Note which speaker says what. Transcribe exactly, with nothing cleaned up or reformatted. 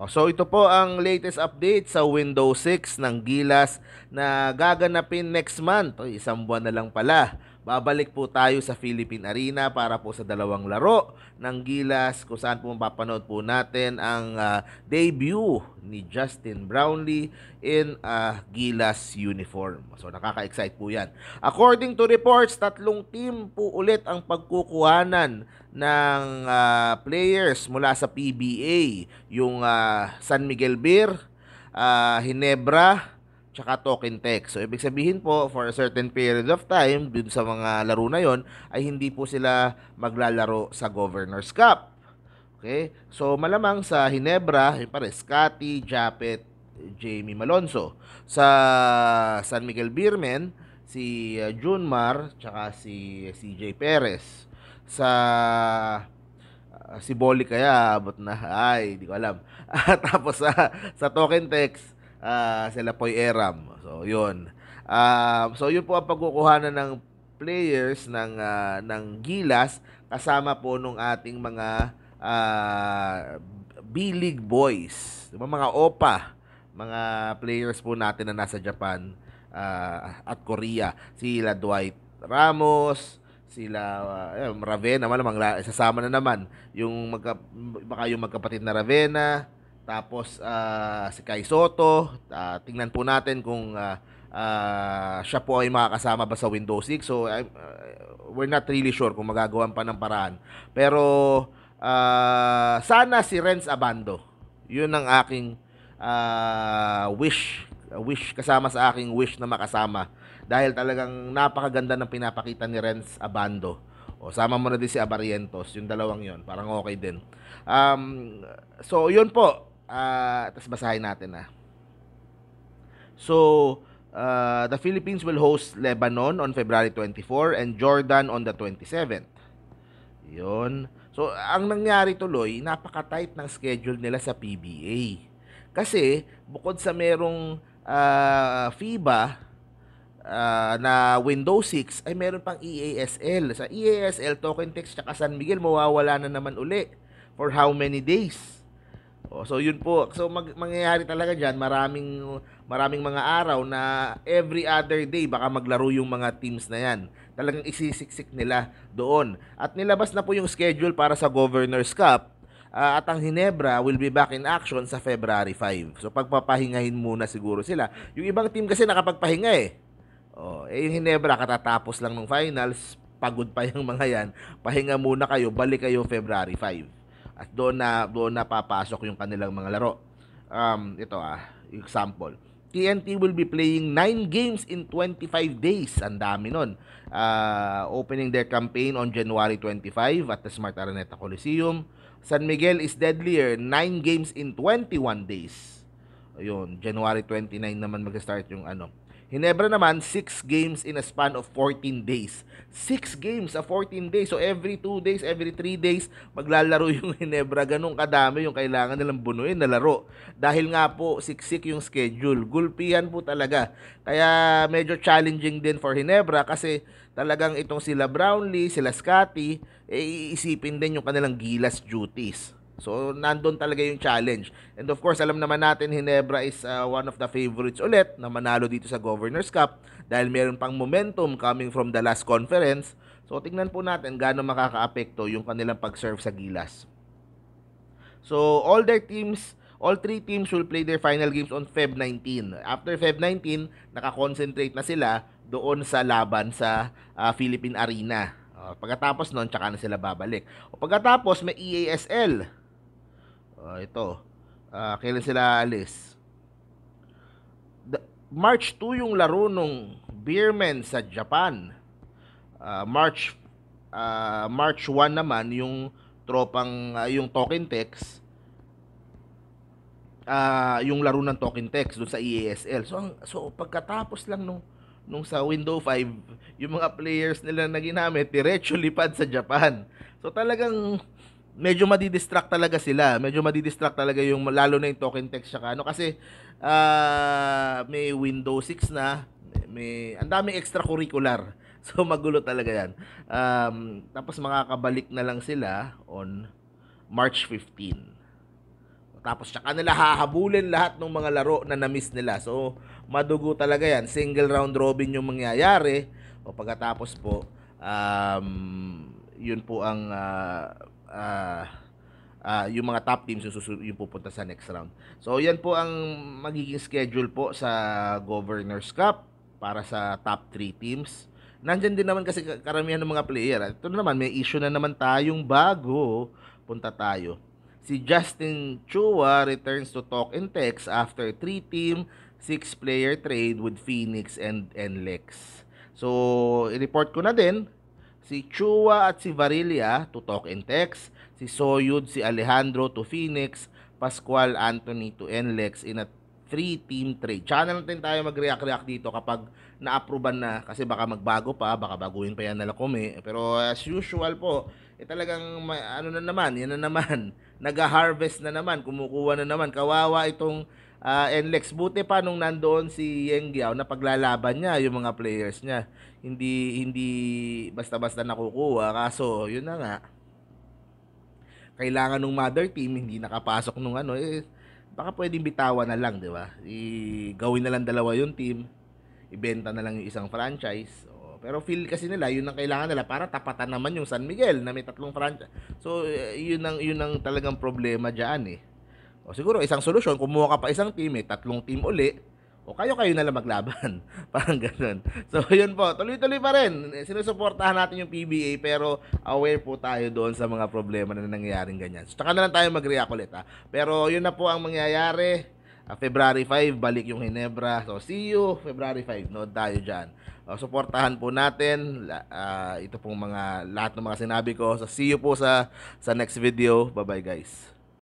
Speaker 1: O, so ito po ang latest update sa Windows six ng Gilas na gaganapin next month. O, isang buwan na lang pala. Babalik po tayo sa Philippine Arena para po sa dalawang laro ng Gilas kung saan po mapapanood po natin ang ah, debut ni Justin Brownlee in a Gilas uniform. So nakaka-excite po yan. According to reports, tatlong team po ulit ang pagkukuhanan ng ah, players mula sa P B A. Yung ah, San Miguel Beer, ah, Hinebra, tsaka token tech. So, ibig sabihin po, for a certain period of time, dun sa mga laro na yon ay hindi po sila maglalaro sa Governor's Cup. Okay? So, malamang sa Hinebra, yung pare, Scotty, Japet, Jamie Malonzo. Sa San Miguel Beermen, si uh, Junmar, tsaka si C J Perez. Sa uh, si Bolly kaya, abot na, ay, di ko alam. Tapos sa, sa token text, ah, sila Poy Eram. So, yun. Um, so, yun po ang pagkukuhanan ng players ng, ah, ng Gilas kasama po nung ating mga ah, B-League boys. Diba, mga OPA, mga players po natin na nasa Japan ah, at Korea. Sila Dwight Ramos, sila uh, Ravenna, malamang la- sasama na naman yung magka, baka yung magkapatid na Ravenna, tapos ah, si Kai Soto. Ah, tingnan po natin kung ah, ah, siya po ay makakasama ba sa Windows six. So I- ah, we're not really sure kung magagawan pa ng paraan. Pero ah, sana si Renz Abando. Yun ang aking ah, wish, wish kasama sa aking wish na makasama. Dahil talagang napakaganda ng pinapakita ni Renz Abando. O, sama mo na din si Abarientos, yung dalawang yon, parang okay din. Um, so, yun po. Ah, tapos basahin natin na. So, uh, the Philippines will host Lebanon on February twenty-fourth and Jordan on the twenty-seventh. Yun. So, ang nangyari tuloy, napaka-tight ng schedule nila sa P B A. Kasi, bukod sa merong ah, FIBA ah, na Windows six, ay meron pang E A S L. Sa E A S L, Token Text tsaka San Miguel, mawawala na naman uli. For how many days? Oh, so yun po. So mag, mangyayari talaga diyan, maraming maraming mga araw na every other day baka maglaro yung mga teams na yan. Talagang isisiksik nila doon. At nilabas na po yung schedule para sa Governor's Cup. Ah, at ang Hinebra will be back in action sa February fifth. So pagpapahingahin muna siguro sila. Yung ibang team kasi nakapagpahinga eh. Oh, eh yung Hinebra katatapos lang ng finals, pagod pa yung mga yan. Pahinga muna kayo, balik kayo February fifth. At doon na doon na papasok yung kanilang mga laro. Um, ito ah, example. T N T will be playing nine games in twenty-five days. Ang dami nun. Uh, opening their campaign on January twenty-fifth at the Smart Araneta Coliseum. San Miguel is deadlier, nine games in twenty-one days. Ayun, January twenty-ninth naman mag-start yung ano. Hinebra naman, six games in a span of fourteen days. six games sa fourteen days. So, every two days, every three days, maglalaro yung Hinebra. Ganun kadami yung kailangan nilang bunuin na laro. Dahil nga po, siksik yung schedule. Gulpihan po talaga. Kaya, medyo challenging din for Hinebra kasi talagang itong sila Brownlee, sila Scotty, eh, iisipin din yung kanilang Gilas duties. So, nandun talaga yung challenge. And of course, alam naman natin, Hinebra is uh, one of the favorites ulit na manalo dito sa Governor's Cup dahil meron pang momentum coming from the last conference. So, tingnan po natin gaano makaka-apekto yung kanilang pag-serve sa Gilas. So, all their teams, all three teams will play their final games on February nineteenth. After February nineteenth, nakakonsentrate na sila doon sa laban sa uh, Philippine Arena. Uh, pagkatapos nun, tsaka na sila babalik. O pagkatapos, may E A S L. Uh, ito. Uh, kailan sila alis? The, March two yung laro nung Beermen sa Japan. Uh, March uh, March one naman yung tropang uh, yung Token Text. Uh, yung laro ng Token Text doon sa E A S L. So, ang, so pagkatapos lang nung nung sa Windows five, yung mga players nila na ginamit, diretso lipad sa Japan. So talagang medyo madidistract talaga sila. Medyo madidistract talaga yung lalo na yung Token Text saka ano kasi uh, may Windows six na, may ang daming extracurricular. So magulo talaga 'yan. Um, tapos makakabalik na lang sila on March fifteenth. tapos tsaka nila hahabulin lahat ng mga laro na na-miss nila. So, madugo talaga yan. Single round robin yung mangyayari. O pagkatapos po, um, yun po ang uh, uh, uh, yung mga top teams yung, susu- yung pupunta sa next round. So, yan po ang magiging schedule po sa Governors Cup para sa top three teams. Nandyan din naman kasi karamihan ng mga player. Ito naman, may issue na naman tayong bago. Punta tayo. Si Justin Chua returns to talk and text after three-team, six-player trade with Phoenix and N L E X. So, i-report ko na din si Chua at si Varilla to talk and text, si Soyud, si Alejandro to Phoenix, Pascual Anthony to N L E X in a three-team trade. Channel natin tayo mag-react-react dito kapag na-approvean na kasi baka magbago pa, baka baguhin pa yan nila kumi. Pero as usual po, eh talagang may, ano na naman, yan na naman, nag-harvest na naman, kumukuha na naman. Kawawa itong uh, N L E X. Buti pa nung nandoon si Yeng Giao na paglalaban niya yung mga players niya. Hindi hindi basta-basta nakukuha. Kaso, yun na nga. Kailangan ng mother team, hindi nakapasok nung ano, eh, baka pwedeng bitawan na lang, di ba? I gawin na lang dalawa yung team, ibenta na lang yung isang franchise. O, pero feel kasi nila, yun ang kailangan nila para tapatan naman yung San Miguel na may tatlong franchise. So, yun ang, yun ang talagang problema dyan eh. O siguro, isang solusyon, kumuha ka pa isang team, eh, tatlong team uli, o kayo-kayo na lang maglaban. Parang ganun. So, yun po. Tuloy-tuloy pa rin. Sinusuportahan natin yung P B A pero aware po tayo doon sa mga problema na nangyayaring ganyan. So, tsaka na lang tayo mag-react ulit, ha. Pero yun na po ang mangyayari. Uh, February five, balik yung Ginebra. So, see you February five. Nood tayo dyan. Uh, suportahan po natin. Uh, ito pong mga, lahat ng mga sinabi ko. So, see you po sa, sa next video. Bye-bye, guys.